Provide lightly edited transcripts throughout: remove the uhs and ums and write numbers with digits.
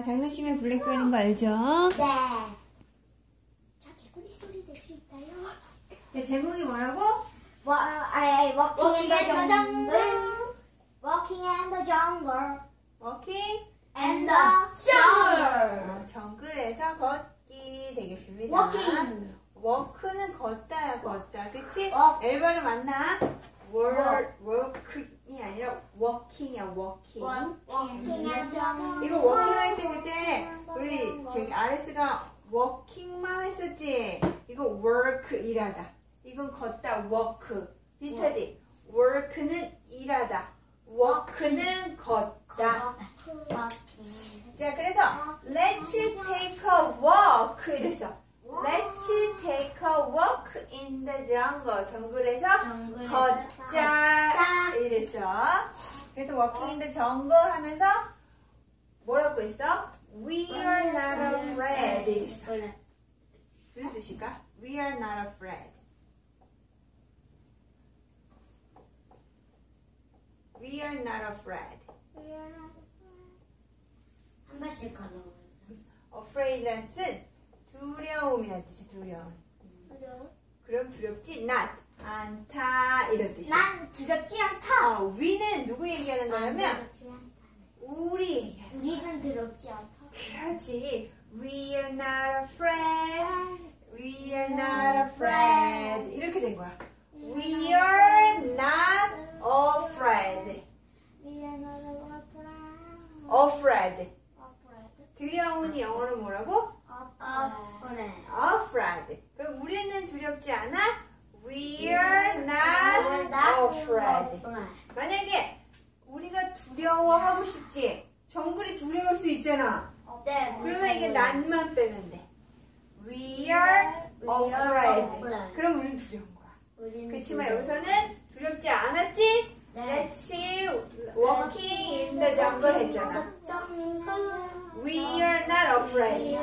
장난치면 블랙별인 거 알죠? 네. 자, 개구리 소리 낼 수 있나요? 자, 제목이 뭐라고? Walking in the jungle. Walking in the jungle. 워킹 And the jungle. 정글에서 걷기 되겠습니다. Walking. 워크는 걷다야, 걷다. 그치? walk. 엘바를 만나. 워크이 아니라 워킹이야, 워킹. Walking in the jungle. 이거 워킹 할 때 그때 우리 저기 아레스가 워킹만 했었지? 이거 work 일하다. 이건 걷다 work. 비슷하지? work는 일하다. walk는 걷다. 자, 그래서 let's take a walk 이랬어. Let's take a walk in the jungle. 정글에서 걷자 이랬어. 그래서 walking in the jungle 하면서 뭐라고 했어? We are not afraid 이랬어. 무슨 뜻일까? We are not afraid. We are not afraid. 한 발씩 가져오면. Afraid란 뜻은 두려움이란 뜻이 두려움. 그럼 두렵지? not. 않다 이런 뜻이야. 난 두렵지 않다. we는 누구 얘기하는 거냐면 두렵지 않다. 우리 얘기하는 거야. 우리는 두렵지 않다. 그렇지. We are not afraid. We are not afraid. 이렇게 된 거야. We are not afraid. We are not afraid. Afraid. Afraid. 두려움은 영어로 뭐라고? Afraid. Afraid. 그럼 우리는 두렵지 않아? We are not afraid. 만약에 우리가 두려워하고 싶지? 정글이 두려울 수 있잖아. 네. 그러면 이게 난만 빼면 돼. We are afraid. 그럼 우리는 두려운 거야. 그렇지만 여기서는 두렵지 않았지? Let's walking in the jungle 했잖아. We are not afraid.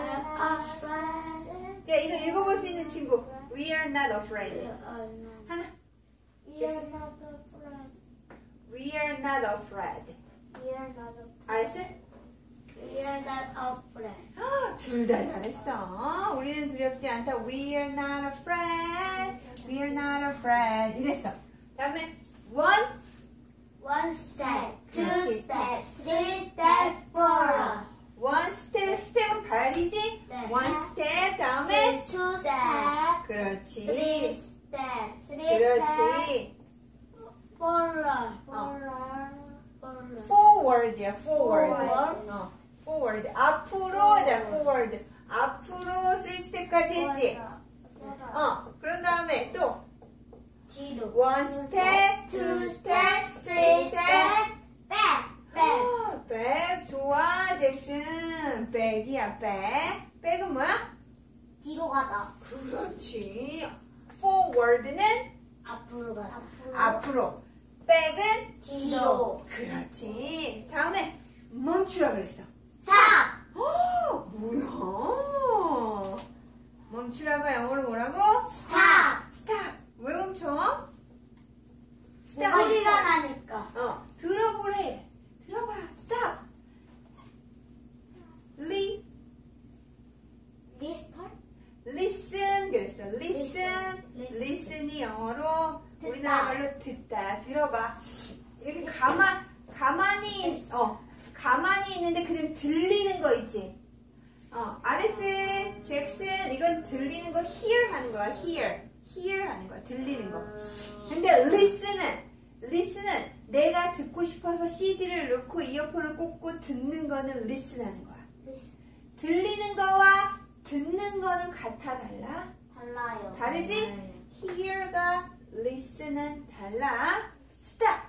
자, 이거 읽어볼 수 있는 친구. We are not afraid. 하나. We are not afraid. We are not afraid. We are not afraid. 알았어? We are not afraid. 둘 다 잘했어. 우리는 두렵지 않다. We are not afraid. We are not afraid. 이랬어. 다음에 One step, two steps, three steps forward. one step. 스텝은 발이지? 네. one step. 다음에 Two steps, 그렇지. three steps, three steps 그렇지. forward. forward야. forward. Forward. forward. 앞으로다. forward. 앞으로 3step까지 했지? 그런 다음에 또 뒤로. one step, two steps, three steps. back. 백 좋아 잭슨. 백이야 백. 백은 뭐야? 뒤로 가다. 그렇지. forward는 앞으로 가다. 앞으로. 백은 뒤로. 그렇지. 다음에 멈추라 그랬어. stop. 뭐야? 멈추라가 영어로 뭐라고? stop. 스탑. 왜 멈춰? 스탑. 소리가 나니까. 들어보래. 들어봐. 스탑. listen 그랬어. listen. listen이 영어로 우리나라 말로 듣다. 들어봐. 이렇게 가만히 있는데 그냥 들리는 거 있지. 아레스, 잭슨 이건 들리는 거 hear 하는 거야. hear 하는 거야. 들리는 거. 근데 listen은 내가 듣고 싶어서 CD를 넣고 이어폰을 꽂고 듣는 거는 listen 하는 거야. 들리는 거와 듣는 거는 같아 달라? 달라요. 다르지? hear가 listen은 달라. stop.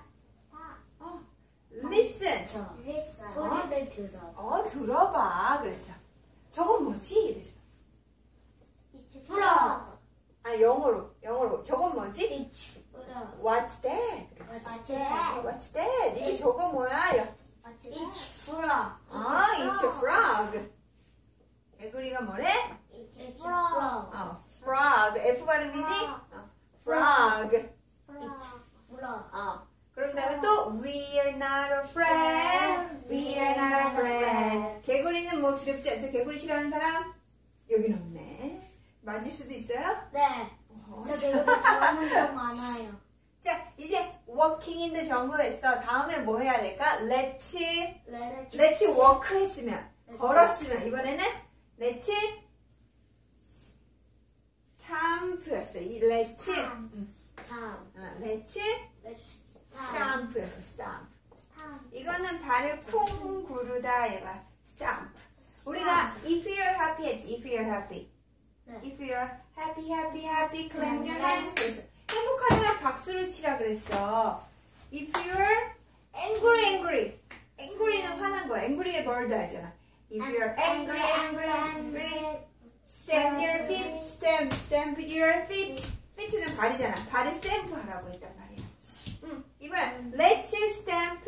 listen. 소리를 들어. 들어봐. 그랬어. 저건 뭐지? 이랬어. It's frog. 영어로. 저건 뭐지? It's frog. What's that? What's that? 이게 저거 뭐야? It's frog. It's a frog. 개구리가 뭐래? It's frog. frog. F 발음이지? frog. It's frog. 그럼 다음에 또 We are not afraid. We are not afraid. 개구리는 뭐 두렵지 않죠? 개구리 싫어하는 사람? 여긴 없네. 만질 수도 있어요? 네. 저 개구리 좋아하는 거 많아요. 자, 이제 walking in the jungle 했어. 다음에 뭐 해야 될까? let's walk 했으면, 걸었으면, 이번에는 let's stamp였어. 이 let's stamp였어. stamp. 이거는 발을 쿵 구르다 해봐. stamp. 우리가 if you're happy 했지. if you're happy. if you're happy, clap your hands. 행복하다면 박수를 치라 그랬어. if you're angry는 화난 거야. angry의 bird 알잖아. if you're angry, stamp your feet, stamp your feet. feet는 발이잖아. 발을 stamp 하라고 했단 말이야. 이번엔 let's stamp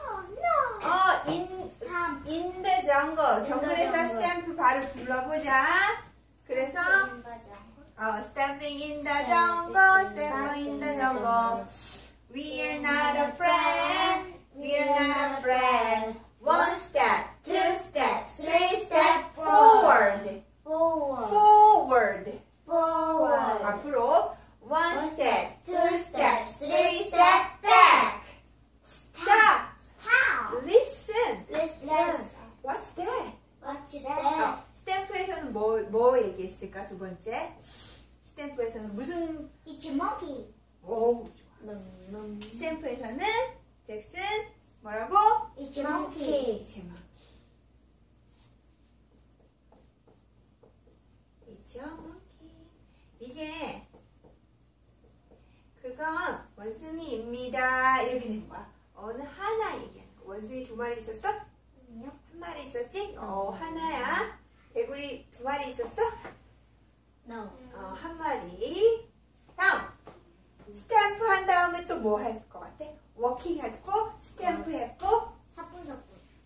in the jungle. 정글에서 stamp 발을 둘러보자. 그래서 stamping in the jungle, stamping in the jungle. We're not afraid. One step, two steps, three steps forward. 앞으로. One step, two steps, three steps back. Stop. Listen. What's that? 스탬프에서는 뭐 얘기했을까? 두 번째. 스탬프에서는 무슨? It's a monkey. 오, 좋아. 스탬프에서는 잭슨 뭐라고? It's a monkey. It's a monkey. 이게 그건 원숭이입니다. 이렇게 된 거야. 어느 하나 얘기하는 거야. 원숭이 두 마리 있었어? 아니요. 한 마리 있었지? 하나야. 개구리 두 마리 있었어? No. 한 마리. 다음. 스탬프 한 다음에 또 뭐 할 것 같아? 워킹 했고, 스탬프 했고, 사뿐사뿐.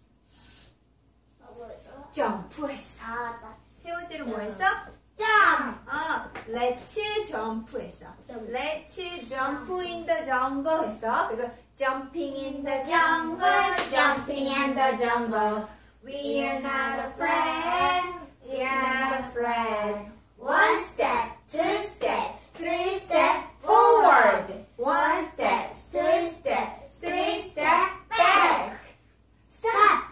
점프 했어. 맞다. 세 번째로 뭐 했어? 점. let's jump 했어. Jump. let's jump in the jungle 했어. 그래서 jumping in the jungle, jumping in the jungle. We're not afraid. One step, two step, three step forward. One step, two step, three step back. Stop.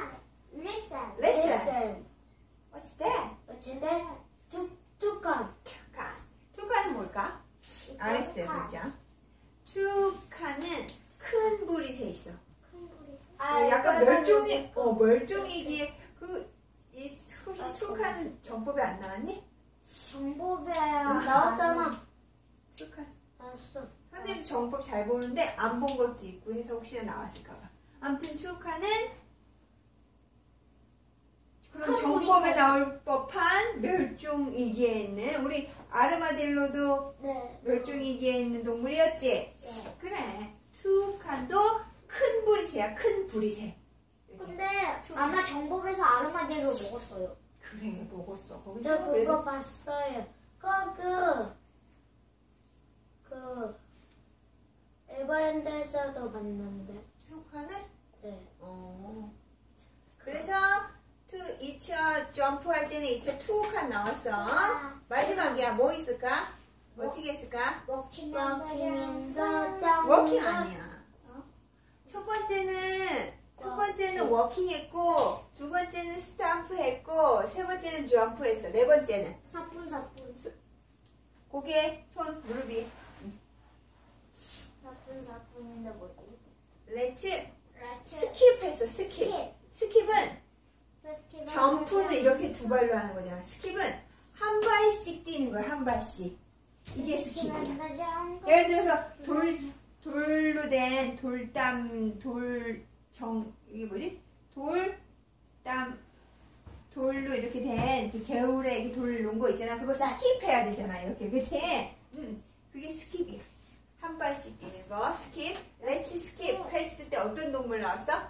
Listen. What's that? 어쨌든 뚜껑. 투카는 뭘까? 알았어요, 그죠? 투카는 큰 불이 새 있어. 약간 멀종이기에 혹시 투카는 정법에 안 나왔니? 정보배 나왔잖아. 투카. 나왔어. 선생님도 정법 잘 보는데 안 본 것도 있고 해서 혹시나 나왔을까봐. 아무튼 투카는 그런 정법에 나올 법한 멸종위기에 있는 우리 아르마딜로도 네. 멸종위기에 있는 동물이었지? 네. 그래. 투칸도 큰 부리새야. 큰 부리새. 근데 아마 정보에서 아르마딜로 먹었어요. 그래 먹었어. 거기 저 그거 봤어요. 그 에버랜드에서도 봤는데. 투칸을? 네. 그래서 이차 점프할 때는 이차 투칸 나왔어. 마지막이야. 뭐 있을까? 어떻게 했을까? 워킹 in the jungle. 워킹 아니야. 첫 번째는 워킹 했고, 두 번째는 스탬프 했고, 세 번째는 점프 했어. 네 번째는 사뿐사뿐. 고개, 손, 무릎 위. 사뿐사뿐인데 뭐지? 렛츠 스킵 했어. 스킵은 점프는 이렇게 두 발로 하는 거잖아. 스킵은 한 발씩 뛰는 거야. 한 발씩. 이게 스킵이야. 예를 들어서 돌로 된 이게 뭐지? 돌로 이렇게 된 개울에 이렇게 돌 놓은 거 있잖아. 그거 스킵해야 되잖아. 이렇게. 그치? 그게 스킵이야. 한 발씩 뛰는 거. 스킵. 렛츠 스킵 했을 때 어떤 동물 나왔어?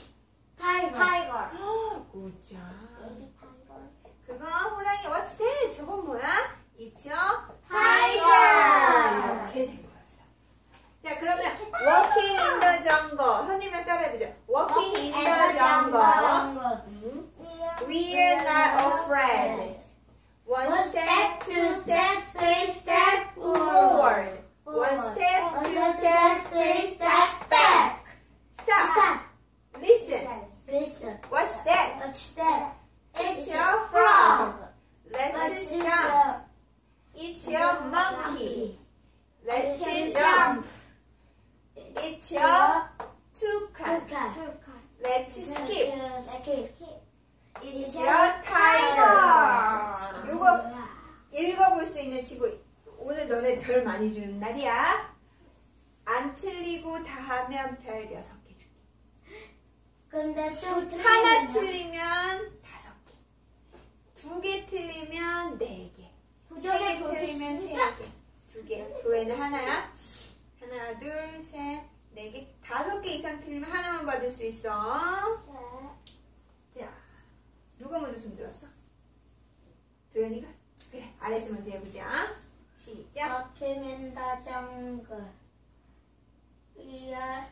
타이거. 굿자. 베이비 타이거. 그거 호랑이 what's that? 저건 뭐야? It's a tiger. 이렇게 된 거였어. 자 그러면 walking in the jungle 선생님이랑 따라해보자. walking in the jungle. we're not afraid. One step, two step, three step forward. One step, two step, three step back. Stop. Listen. Listen. What's that? What's that? It's your frog. Let's jump. It's your monkey. Let's jump. It's your toucan. Let's skip. It's your tiger. 요거 읽어볼 수 있는 친구. 오늘 너네 별 많이 주는 날이야. 안 틀리고 다 하면 별 6개 줄게. 근데 또 하나 틀리면 5개. 2개 틀리면 4개. 3개 틀리면 3개. 2개. 그 외에는 하나야. 하나, 둘, 셋, 4개. 5개 이상 틀리면 하나만 받을 수 있어. 자, 누가 먼저 손 들었어? 도연이가? 그래, 아래서 먼저 해보자. 시작. Walking in the jungle. We are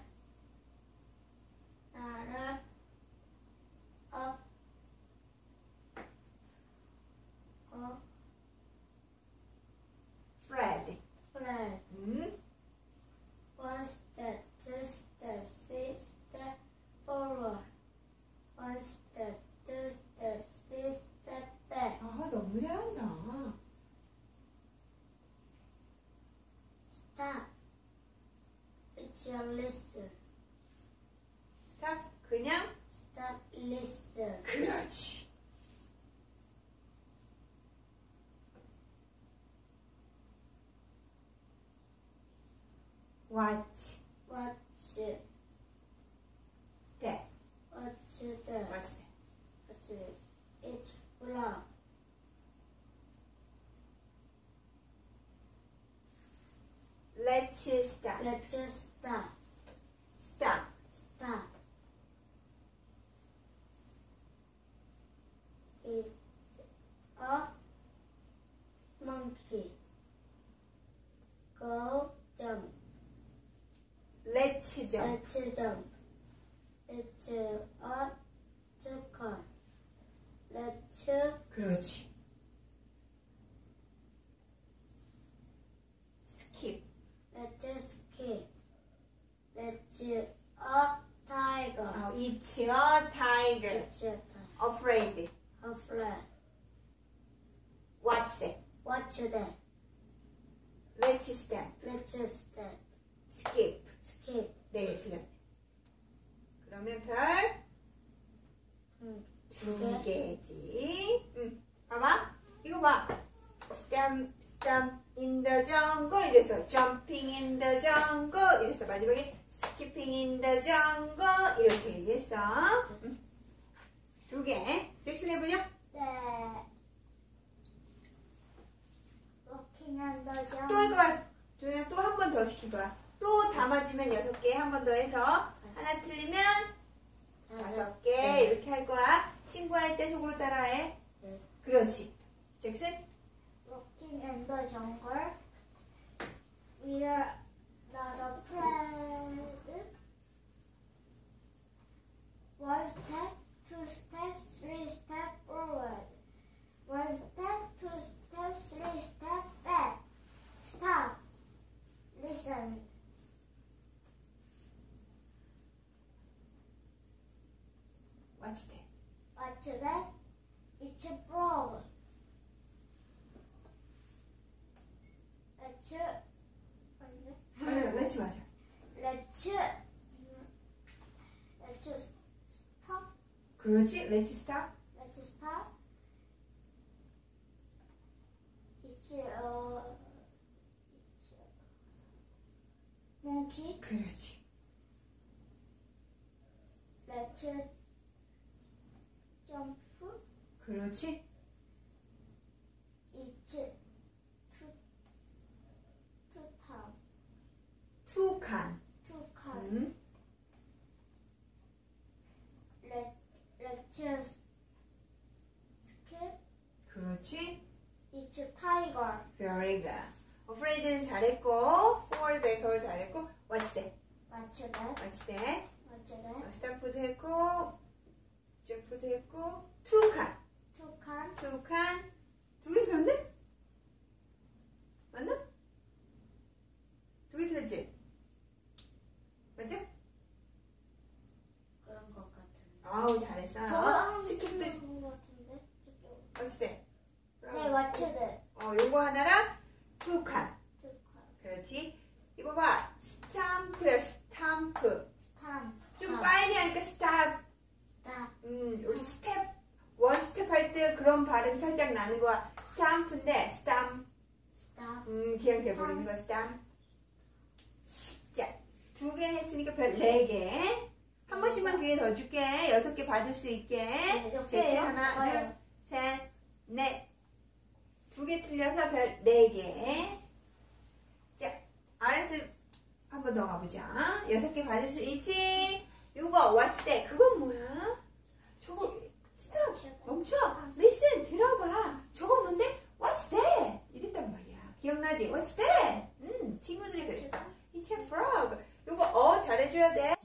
not Fred. afraid. One step, two step, three step forward. One step, two step, three step back. 아, 너무 잘한다. Stop. It's your listen. Stop. 그냥. Stop, listen. 그렇지. Watch What's that. What's that? What's that? What's it's block. Let's stop. Let's just stop. Stop. Stop. It's a monkey. Go jump. Let's jump. Let's jump. It's a toucan. Let's 그렇지. Skip. let's skip. Let's a tiger. It's a tiger. It's a tiger. Afraid. A flag. What's that? What's that? Let's step. Let's step. Skip. Skip. 네, 틀렸네. 그러면 별 두 2개지. 봐봐. 이거 봐. Stamp in the jungle. 이래서 jumping in the jungle. 이래서 마지막에 skipping in the jungle. 이렇게 얘기했어. 2개. 잭슨 해보죠. 네. Walking on the 또 할 jungle. 거야. 조연아 또 한 번 더 시킬 거야. 또 다 맞으면 6개. 한 번 더 해서 하나 틀리면 5개. 이렇게 할 거야. 친구할 때 속으로 따라해. 네. 그렇지. 잭슨. Walking in the jungle. We are not afraid. One step, two steps, three steps forward. One step, two steps, three steps back. Stop. Listen. What's that? What's that? It's a frog. Let's 맞아. Let's stop. 그렇지. Let's stop. Let's stop. It's monkey. 그렇지. Let's jump. 그렇지. It's toucan. toucan. Let's skip. 그렇지. It's a tiger. Very good. Afraid는 잘했고, forward, backward 잘했고, what's that? What's that? What's that? What's that? 스탬프도 했고, 점프도 했고, toucan. 요거 하나랑 2칸. 두 칸. 그렇지. 이거 봐. 스탬프야, 스탬프. 스탬프. 좀 빨리 하니까 스탑. 스탑. 우리 스텝, 원 스텝 할 때 그런 발음이 살짝 나는 거야. 스탬프인데, 스탬. 스탑. 그냥 돼버리는 거야, 스탬. 자, 2개 했으니까 별 4개. 한 번씩만 기회 더 줄게. 6개 받을 수 있게. 몇 제 개예요? 하나, 좋아요. 둘, 셋, 넷. 2개 틀려서 별 4개. 자, RS 한번 더 가보자. 6개 받을 수 있지? 요거, what's that? 그건 뭐야? 저거, stop. 멈춰. listen. 들어봐. 저거 뭔데? what's that? 이랬단 말이야. 기억나지? what's that? 친구들이 그랬어. It's a frog. 요거, 잘해줘야 돼.